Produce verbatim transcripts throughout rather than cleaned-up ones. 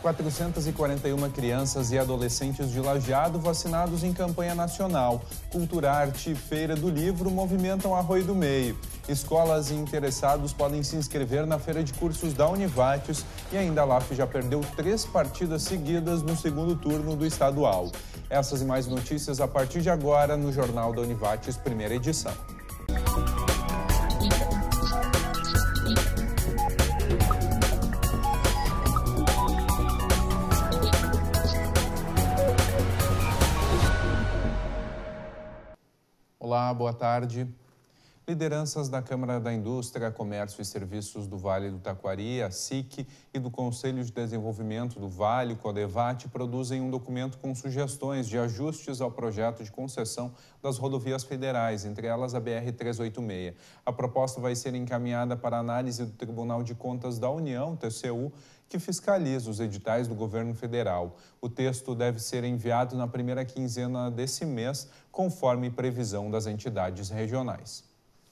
quatrocentas e quarenta e uma crianças e adolescentes de Lajeado vacinados em campanha nacional. Cultura, Arte e Feira do Livro movimentam Arroio do Meio. Escolas e interessados podem se inscrever na Feira de Cursos da Univates e ainda a L A F já perdeu três partidas seguidas no segundo turno do estadual. Essas e mais notícias a partir de agora no Jornal da Univates, primeira edição. Olá, boa tarde. Lideranças da Câmara da Indústria, Comércio e Serviços do Vale do Taquari, a S I C, e do Conselho de Desenvolvimento do Vale, CODEVAT, produzem um documento com sugestões de ajustes ao projeto de concessão das rodovias federais, entre elas a B R trezentos e oitenta e seis. A proposta vai ser encaminhada para análise do Tribunal de Contas da União, T C U, que fiscaliza os editais do governo federal. O texto deve ser enviado na primeira quinzena desse mês, conforme previsão das entidades regionais.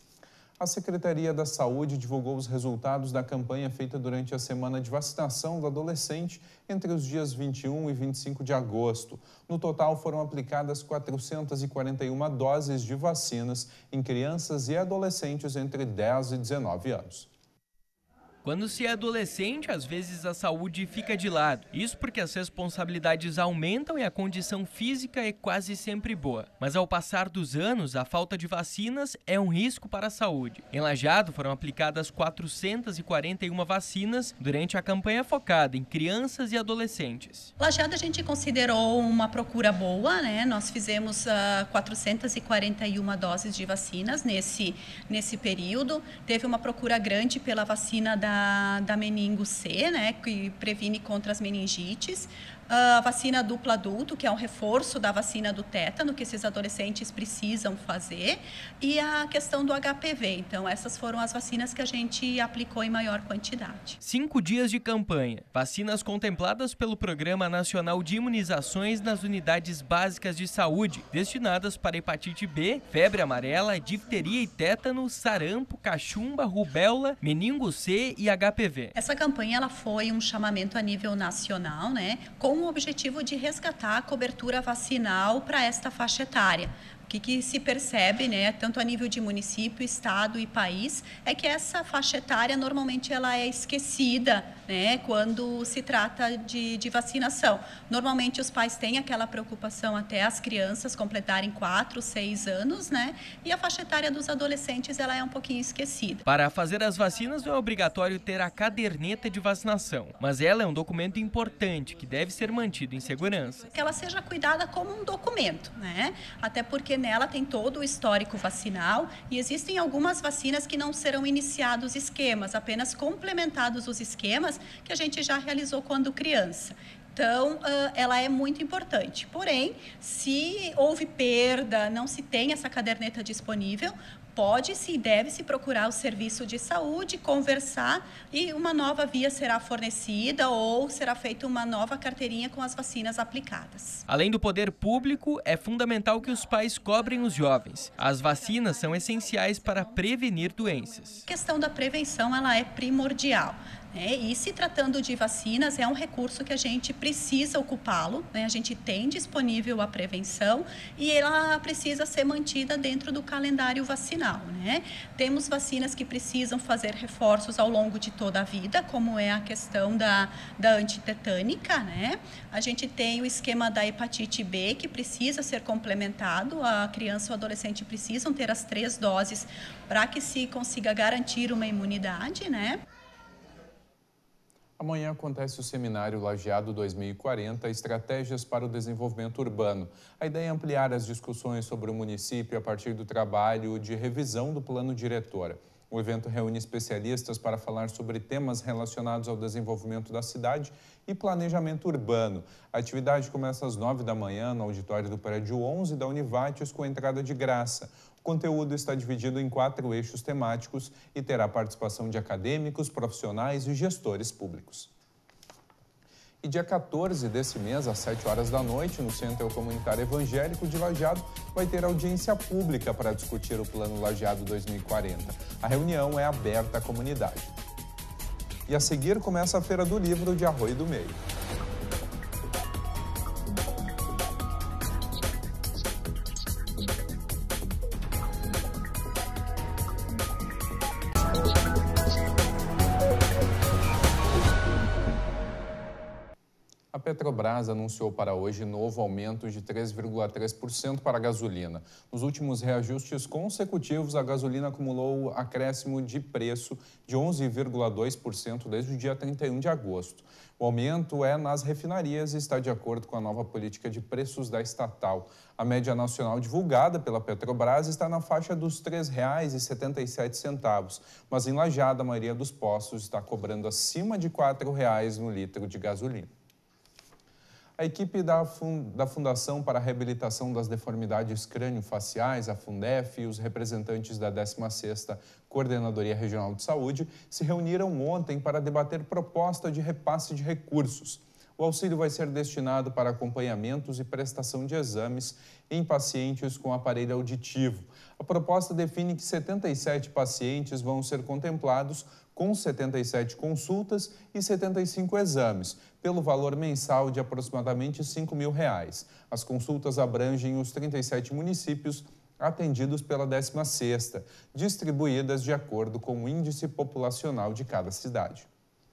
A Secretaria da Saúde divulgou os resultados da campanha feita durante a semana de vacinação do adolescente entre os dias vinte e um e vinte e cinco de agosto. No total, foram aplicadas quatrocentas e quarenta e uma doses de vacinas em crianças e adolescentes entre dez e dezenove anos. Quando se é adolescente, às vezes a saúde fica de lado. Isso porque as responsabilidades aumentam e a condição física é quase sempre boa. Mas ao passar dos anos, a falta de vacinas é um risco para a saúde. Em Lajeado foram aplicadas quatrocentas e quarenta e uma vacinas durante a campanha focada em crianças e adolescentes. Lajeado a gente considerou uma procura boa, né? Nós fizemos uh, quatrocentas e quarenta e uma doses de vacinas nesse, nesse período. Teve uma procura grande pela vacina da Da, da meningo C, né, que previne contra as meningites, a vacina dupla adulto, que é um reforço da vacina do tétano, que esses adolescentes precisam fazer, e a questão do H P V. Então, essas foram as vacinas que a gente aplicou em maior quantidade. Cinco dias de campanha. Vacinas contempladas pelo Programa Nacional de Imunizações nas Unidades Básicas de Saúde, destinadas para hepatite B, febre amarela, difteria e tétano, sarampo, cachumba, rubéola, meningo C e H P V. Essa campanha ela foi um chamamento a nível nacional, né, com o objetivo de resgatar a cobertura vacinal para esta faixa etária. O que, que se percebe, né, tanto a nível de município, estado e país, é que essa faixa etária normalmente ela é esquecida, né, quando se trata de, de vacinação. Normalmente os pais têm aquela preocupação até as crianças completarem quatro, seis anos, né, e a faixa etária dos adolescentes ela é um pouquinho esquecida. Para fazer as vacinas não é obrigatório ter a caderneta de vacinação, mas ela é um documento importante que deve ser mantido em segurança. Que ela seja cuidada como um documento, né, até porque nela tem todo o histórico vacinal e existem algumas vacinas que não serão iniciados esquemas, apenas complementados os esquemas que a gente já realizou quando criança. Então, ela é muito importante. Porém, se houve perda, não se tem essa caderneta disponível, pode-se e deve-se procurar o serviço de saúde, conversar e uma nova via será fornecida ou será feita uma nova carteirinha com as vacinas aplicadas. Além do poder público, é fundamental que os pais cobrem os jovens. As vacinas são essenciais para prevenir doenças. A questão da prevenção ela é primordial. É, e se tratando de vacinas, é um recurso que a gente precisa ocupá-lo, né? A gente tem disponível a prevenção e ela precisa ser mantida dentro do calendário vacinal, né? Temos vacinas que precisam fazer reforços ao longo de toda a vida, como é a questão da, da antitetânica, né? A gente tem o esquema da hepatite B, que precisa ser complementado, a criança e o adolescente precisam ter as três doses para que se consiga garantir uma imunidade, né? Amanhã acontece o seminário Lajeado dois mil e quarenta, Estratégias para o Desenvolvimento Urbano. A ideia é ampliar as discussões sobre o município a partir do trabalho de revisão do plano diretor. O evento reúne especialistas para falar sobre temas relacionados ao desenvolvimento da cidade e planejamento urbano. A atividade começa às nove da manhã no auditório do prédio onze da Univates, com entrada de graça. O conteúdo está dividido em quatro eixos temáticos e terá participação de acadêmicos, profissionais e gestores públicos. E dia quatorze desse mês, às sete horas da noite, no Centro Comunitário Evangélico de Lajeado, vai ter audiência pública para discutir o Plano Lajeado dois mil e quarenta. A reunião é aberta à comunidade. E a seguir começa a Feira do Livro de Arroio do Meio. Petrobras anunciou para hoje novo aumento de três vírgula três por cento para a gasolina. Nos últimos reajustes consecutivos, a gasolina acumulou acréscimo de preço de onze vírgula dois por cento desde o dia trinta e um de agosto. O aumento é nas refinarias e está de acordo com a nova política de preços da estatal. A média nacional divulgada pela Petrobras está na faixa dos três reais e setenta e sete centavos, mas em Lajeado a maioria dos postos está cobrando acima de quatro reais no litro de gasolina. A equipe da Fundação para a Reabilitação das Deformidades Crânio-Faciais, a Fundef, e os representantes da décima sexta Coordenadoria Regional de Saúde se reuniram ontem para debater proposta de repasse de recursos. O auxílio vai ser destinado para acompanhamentos e prestação de exames em pacientes com aparelho auditivo. A proposta define que setenta e sete pacientes vão ser contemplados com setenta e sete consultas e setenta e cinco exames, pelo valor mensal de aproximadamente cinco mil reais. As consultas abrangem os trinta e sete municípios atendidos pela décima sexta, distribuídas de acordo com o índice populacional de cada cidade.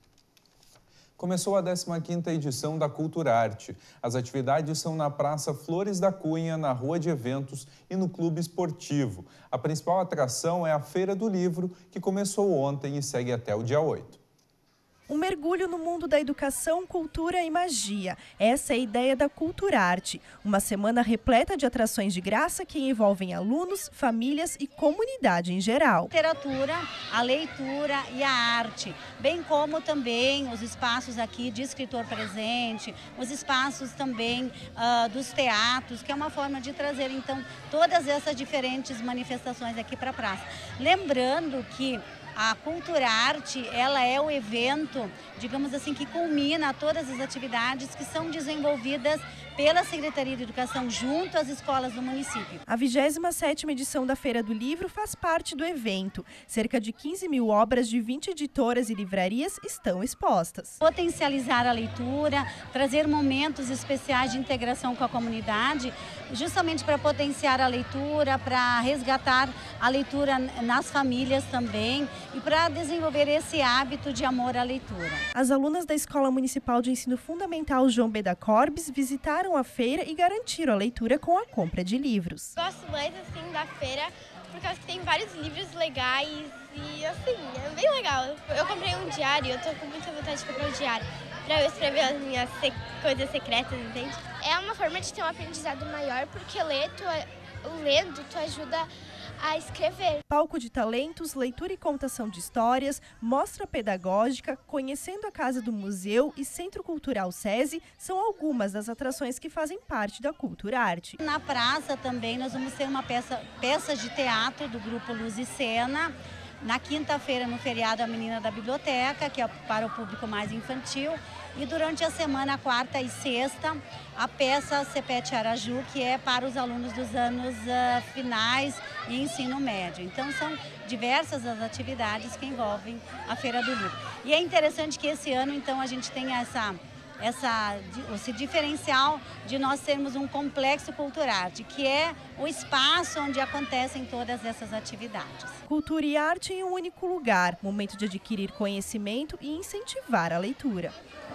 Começou a décima quinta edição da Culturarte. As atividades são na Praça Flores da Cunha, na Rua de Eventos e no Clube Esportivo. A principal atração é a Feira do Livro, que começou ontem e segue até o dia oito. Um mergulho no mundo da educação, cultura e magia. Essa é a ideia da Culturarte. Uma semana repleta de atrações de graça que envolvem alunos, famílias e comunidade em geral. A literatura, a leitura e a arte, bem como também os espaços aqui de escritor presente, os espaços também uh, dos teatros, que é uma forma de trazer, então, todas essas diferentes manifestações aqui para a praça. Lembrando que a Culturarte, ela é o evento, digamos assim, que culmina todas as atividades que são desenvolvidas pela Secretaria de Educação junto às escolas do município. A vigésima sétima edição da Feira do Livro faz parte do evento. Cerca de quinze mil obras de vinte editoras e livrarias estão expostas. Potencializar a leitura, trazer momentos especiais de integração com a comunidade, justamente para potenciar a leitura, para resgatar a leitura nas famílias também e para desenvolver esse hábito de amor à leitura. As alunas da Escola Municipal de Ensino Fundamental João Beda Corbes visitaram a feira e garantiram a leitura com a compra de livros. Gosto mais assim da feira por causa que tem vários livros legais e assim, é bem legal. Eu comprei um diário, eu tô com muita vontade de comprar um diário para eu escrever as minhas sec- coisas secretas, entende? É uma forma de ter um aprendizado maior, porque ler, tu, lendo tu ajuda a escrever. Palco de talentos, leitura e contação de histórias, mostra pedagógica, conhecendo a Casa do Museu e Centro Cultural SESI são algumas das atrações que fazem parte da Culturarte. Na praça também nós vamos ter uma peça, peças de teatro do grupo Luz e Cena. Na quinta-feira, no feriado, a Menina da Biblioteca, que é para o público mais infantil. E durante a semana, quarta e sexta, a peça Cepete Araju, que é para os alunos dos anos uh, finais e ensino médio. Então, são diversas as atividades que envolvem a Feira do Livro. E é interessante que esse ano, então, a gente tem essa... Essa, esse diferencial de nós termos um complexo Culturarte, que é o espaço onde acontecem todas essas atividades. Cultura e arte em um único lugar, momento de adquirir conhecimento e incentivar a leitura.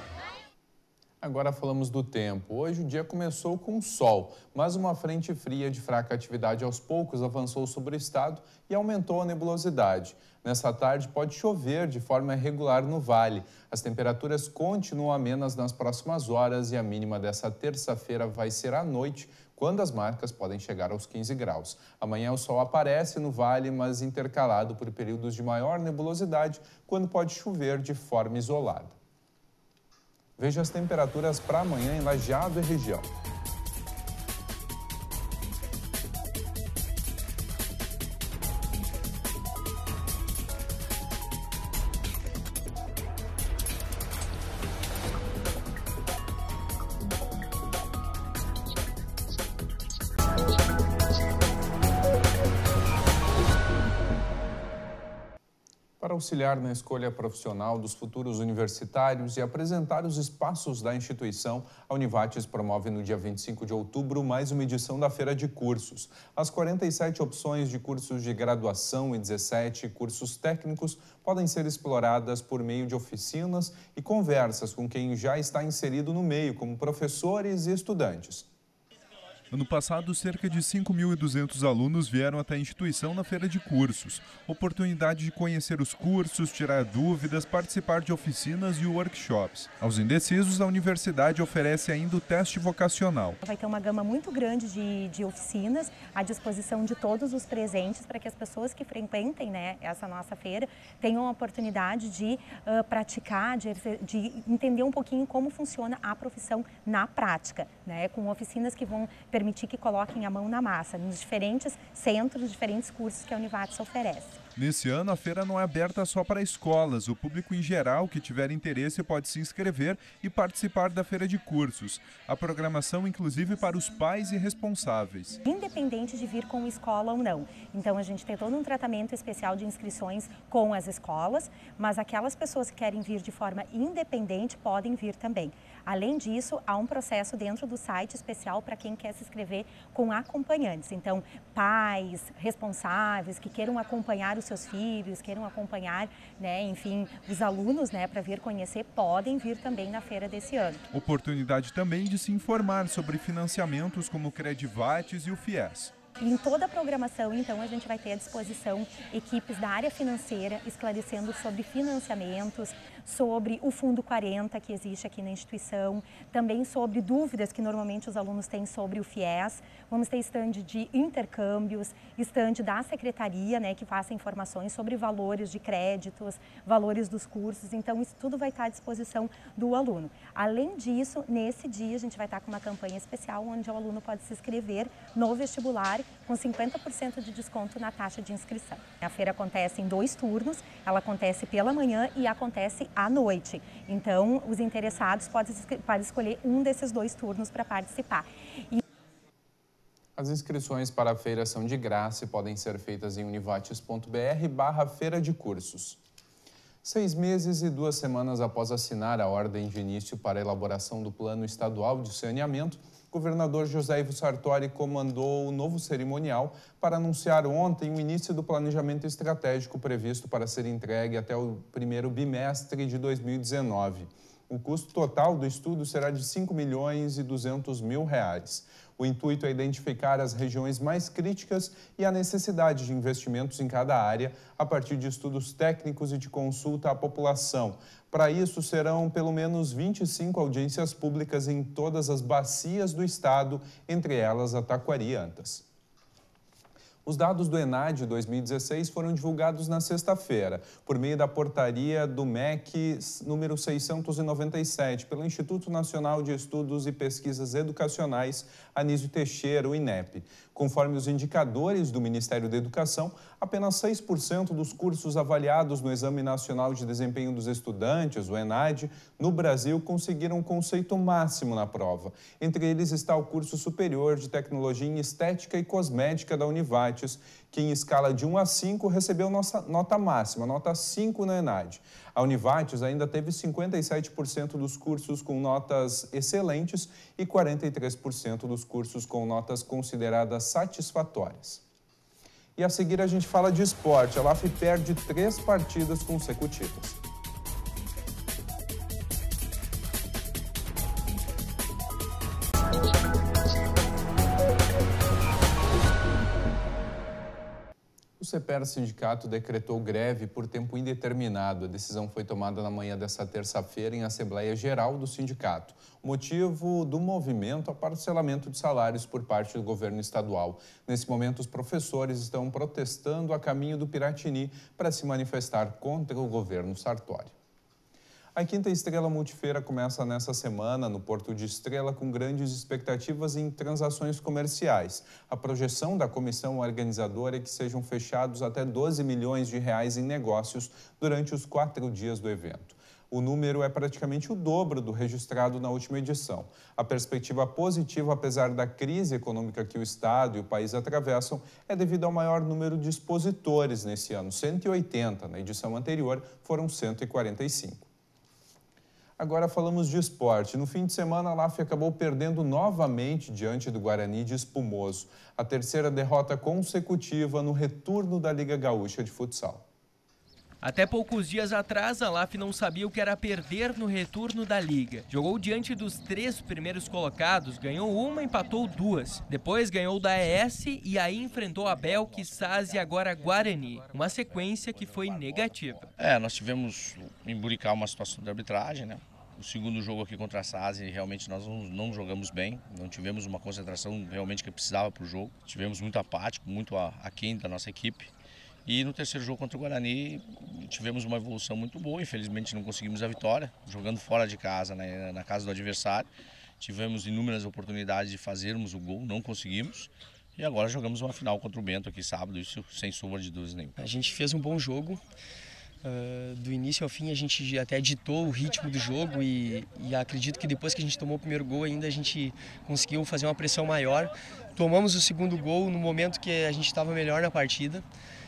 Agora falamos do tempo. Hoje o dia começou com sol, mas uma frente fria de fraca atividade aos poucos avançou sobre o estado e aumentou a nebulosidade. Nessa tarde pode chover de forma irregular no vale. As temperaturas continuam amenas nas próximas horas e a mínima dessa terça-feira vai ser à noite, quando as marcas podem chegar aos quinze graus. Amanhã o sol aparece no vale, mas intercalado por períodos de maior nebulosidade, quando pode chover de forma isolada. Veja as temperaturas para amanhã em Lajeado e região. Para o auxiliar na escolha profissional dos futuros universitários e apresentar os espaços da instituição, a Univates promove no dia vinte e cinco de outubro mais uma edição da Feira de Cursos. As quarenta e sete opções de cursos de graduação e dezessete cursos técnicos podem ser exploradas por meio de oficinas e conversas com quem já está inserido no meio, como professores e estudantes. Ano passado, cerca de cinco mil e duzentos alunos vieram até a instituição na feira de cursos. Oportunidade de conhecer os cursos, tirar dúvidas, participar de oficinas e workshops. Aos indecisos, a universidade oferece ainda o teste vocacional. Vai ter uma gama muito grande de, de oficinas à disposição de todos os presentes para que as pessoas que frequentem, né, essa nossa feira tenham a oportunidade de uh, praticar, de, de entender um pouquinho como funciona a profissão na prática, né, com oficinas que vão permitir permitir que coloquem a mão na massa, nos diferentes centros, diferentes cursos que a Univates oferece. Nesse ano, a feira não é aberta só para escolas. O público em geral que tiver interesse pode se inscrever e participar da feira de cursos. A programação, inclusive, para os pais e responsáveis. Independente de vir com escola ou não. Então, a gente tem todo um tratamento especial de inscrições com as escolas, mas aquelas pessoas que querem vir de forma independente podem vir também. Além disso, há um processo dentro do site especial para quem quer se inscrever com acompanhantes. Então, pais, responsáveis que queiram acompanhar os seus filhos, queiram acompanhar, né, enfim, os alunos, né, para vir conhecer, podem vir também na feira desse ano. Oportunidade também de se informar sobre financiamentos como o Credivates e o FIES. Em toda a programação, então, a gente vai ter à disposição equipes da área financeira esclarecendo sobre financiamentos, sobre o Fundo quarenta que existe aqui na instituição, também sobre dúvidas que normalmente os alunos têm sobre o FIES. Vamos ter estande de intercâmbios, estande da secretaria, né, que passa informações sobre valores de créditos, valores dos cursos. Então, isso tudo vai estar à disposição do aluno. Além disso, nesse dia, a gente vai estar com uma campanha especial onde o aluno pode se inscrever no vestibular com cinquenta por cento de desconto na taxa de inscrição. A feira acontece em dois turnos, ela acontece pela manhã e acontece à noite. Então, os interessados podem, podem escolher um desses dois turnos para participar. E... As inscrições para a feira são de graça e podem ser feitas em univates ponto br barra feira de cursos. Seis meses e duas semanas após assinar a ordem de início para a elaboração do Plano Estadual de Saneamento, o governador José Ivo Sartori comandou o novo cerimonial para anunciar ontem o início do planejamento estratégico previsto para ser entregue até o primeiro bimestre de dois mil e dezenove. O custo total do estudo será de cinco milhões e duzentos mil reais. O intuito é identificar as regiões mais críticas e a necessidade de investimentos em cada área a partir de estudos técnicos e de consulta à população. Para isso, serão pelo menos vinte e cinco audiências públicas em todas as bacias do estado, entre elas a Taquari e Antas. Os dados do ENAD dois mil e dezesseis foram divulgados na sexta-feira, por meio da portaria do M E C número seiscentos e noventa e sete, pelo Instituto Nacional de Estudos e Pesquisas Educacionais, Anísio Teixeira, o INEP. Conforme os indicadores do Ministério da Educação, apenas seis por cento dos cursos avaliados no Exame Nacional de Desempenho dos Estudantes, o ENAD, no Brasil conseguiram um conceito máximo na prova. Entre eles está o curso superior de Tecnologia em Estética e Cosmética da Univates, que em escala de um a cinco recebeu nossa nota máxima, nota cinco na ENAD. A Univates ainda teve cinquenta e sete por cento dos cursos com notas excelentes e quarenta e três por cento dos cursos com notas consideradas satisfatórias. E a seguir a gente fala de esporte. A L A F perde três partidas consecutivas. O CEPER Sindicato decretou greve por tempo indeterminado. A decisão foi tomada na manhã desta terça-feira em Assembleia Geral do Sindicato. O motivo do movimento é o parcelamento de salários por parte do governo estadual. Nesse momento, os professores estão protestando a caminho do Piratini para se manifestar contra o governo Sartori. A Quinta Estrela Multifeira começa nesta semana no Porto de Estrela com grandes expectativas em transações comerciais. A projeção da comissão organizadora é que sejam fechados até doze milhões de reais em negócios durante os quatro dias do evento. O número é praticamente o dobro do registrado na última edição. A perspectiva positiva, apesar da crise econômica que o Estado e o país atravessam, é devido ao maior número de expositores nesse ano, cento e oitenta. Na edição anterior, foram cento e quarenta e cinco. Agora falamos de esporte. No fim de semana, a L A F acabou perdendo novamente diante do Guarani de Espumoso. A terceira derrota consecutiva no retorno da Liga Gaúcha de Futsal. Até poucos dias atrás, a L A F não sabia o que era perder no retorno da Liga. Jogou diante dos três primeiros colocados, ganhou uma, empatou duas. Depois ganhou da E S e aí enfrentou a Belk, S A S e agora Guarani. Uma sequência que foi negativa. É, nós tivemos em Buricá uma situação de arbitragem, né? O segundo jogo aqui contra a S A S, realmente nós não, não jogamos bem, não tivemos uma concentração realmente que precisava para o jogo. Tivemos muito apático, muito aquém da nossa equipe. E no terceiro jogo contra o Guarani tivemos uma evolução muito boa, infelizmente não conseguimos a vitória, jogando fora de casa, né, na casa do adversário. Tivemos inúmeras oportunidades de fazermos o gol, não conseguimos. E agora jogamos uma final contra o Bento aqui sábado, isso sem sombra de dúvidas nenhuma. A gente fez um bom jogo, uh, do início ao fim a gente até ditou o ritmo do jogo e, e acredito que depois que a gente tomou o primeiro gol ainda a gente conseguiu fazer uma pressão maior. Tomamos o segundo gol no momento que a gente estava melhor na partida.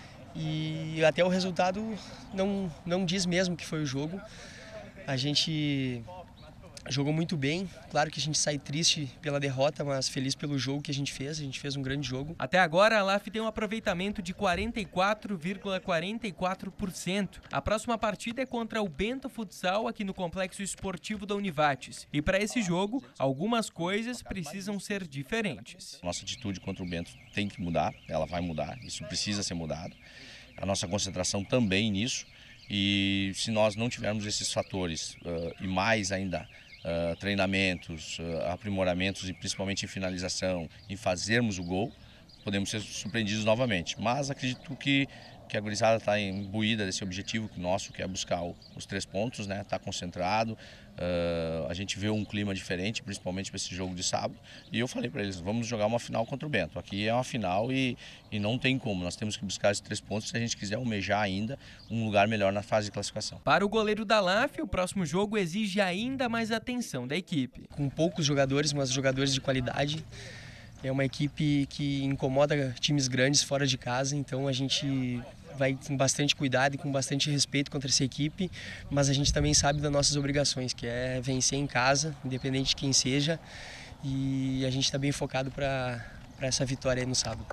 E até o resultado não, não diz mesmo que foi o jogo. A gente jogou muito bem, claro que a gente sai triste pela derrota, mas feliz pelo jogo que a gente fez, a gente fez um grande jogo. Até agora a L A F tem um aproveitamento de quarenta e quatro vírgula quarenta e quatro por cento. A próxima partida é contra o Bento Futsal aqui no Complexo Esportivo da Univates. E para esse jogo, algumas coisas precisam ser diferentes. Nossa atitude contra o Bento tem que mudar, ela vai mudar, isso precisa ser mudado. A nossa concentração também nisso, e se nós não tivermos esses fatores uh, e mais ainda uh, treinamentos, uh, aprimoramentos e principalmente em finalização, em fazermos o gol, podemos ser surpreendidos novamente. Mas acredito que, que a gurizada está imbuída desse objetivo nosso, que é buscar o, os três pontos, né? Está concentrado. Uh, a gente vê um clima diferente, principalmente para esse jogo de sábado. E eu falei para eles, vamos jogar uma final contra o Bento. Aqui é uma final e, e não tem como. Nós temos que buscar esses três pontos se a gente quiser almejar ainda um lugar melhor na fase de classificação. Para o goleiro da L A F, o próximo jogo exige ainda mais atenção da equipe. Com poucos jogadores, mas jogadores de qualidade. É uma equipe que incomoda times grandes fora de casa, então a gente vai com bastante cuidado e com bastante respeito contra essa equipe, mas a gente também sabe das nossas obrigações, que é vencer em casa, independente de quem seja, e a gente está bem focado para para essa vitória aí no sábado.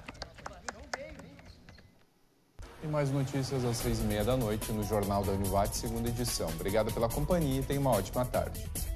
E mais notícias às seis e meia da noite no Jornal da Univates, segunda edição. Obrigado pela companhia e tenha uma ótima tarde.